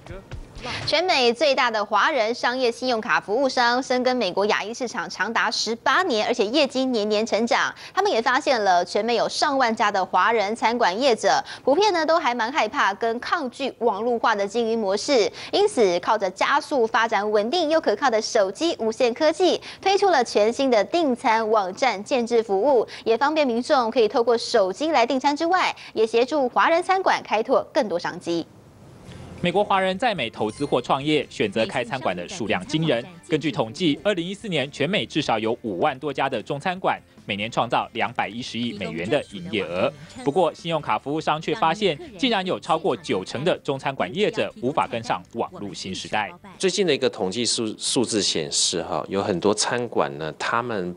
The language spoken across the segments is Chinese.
全美最大的华人商业信用卡服务商，深耕美国亚裔市场长达18年，而且业绩年年成长。他们也发现了，全美有上万家的华人餐馆业者，普遍呢都还蛮害怕跟抗拒网络化的经营模式，因此靠着加速发展稳定又可靠的手机无线科技，推出了全新的订餐网站建制服务，也方便民众可以透过手机来订餐之外，也协助华人餐馆开拓更多商机。 美国华人在美投资或创业，选择开餐馆的数量惊人。根据统计，2014年全美至少有5万多家的中餐馆，每年创造210亿美元的营业额。不过，信用卡服务商却发现，竟然有超过90%的中餐馆业者无法跟上网络新时代。 最近的一个统计数字显示，有很多餐馆呢，他们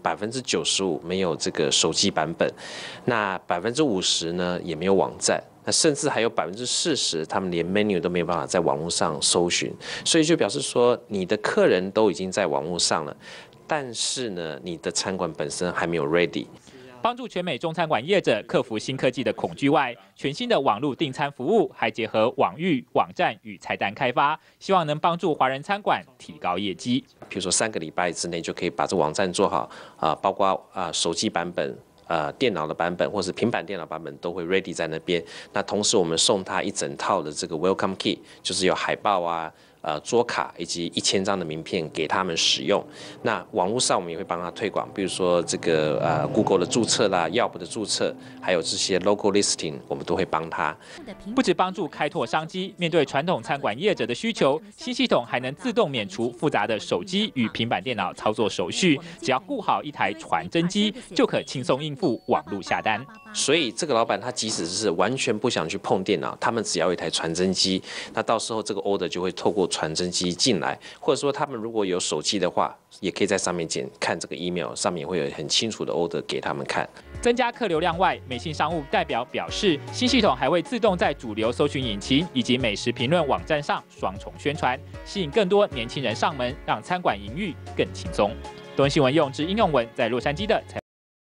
95%没有这个手机版本，那50%呢也没有网站。 那甚至还有40%，他们连 menu 都没有办法在网络上搜寻，所以就表示说，你的客人都已经在网络上了，但是呢，你的餐馆本身还没有 ready。 帮助全美中餐馆业者克服新科技的恐惧外，全新的网络订餐服务还结合网域、网站与菜单开发，希望能帮助华人餐馆提高业绩。 比如说3个礼拜之内就可以把这网站做好包括手机版本。 电脑的版本或是平板电脑版本都会 ready 在那边。那同时我们送他一整套的这个 Welcome Kit， 就是有海报啊、桌卡以及1000张的名片给他们使用。那网络上我们也会帮他推广，比如说这个Google 的注册啦、Yelp 的注册，还有这些 local listing， 我们都会帮他。 不止帮助开拓商机，面对传统餐馆业者的需求，新系统还能自动免除复杂的手机与平板电脑操作手续，只要顾好一台传真机，就可轻松应付网络下单。 所以这个老板他即使是完全不想去碰电脑，他们只要有一台传真机，那到时候这个 order 就会透过传真机进来，或者说他们如果有手机的话，也可以在上面看这个 email， 上面会有很清楚的 order 给他们看。 增加客流量外，美信商务代表表示，新系统还会自动在主流搜寻引擎以及美食评论网站上双重宣传，吸引更多年轻人上门，让餐馆营运更轻松。东森新闻用之应用文在洛杉矶的采。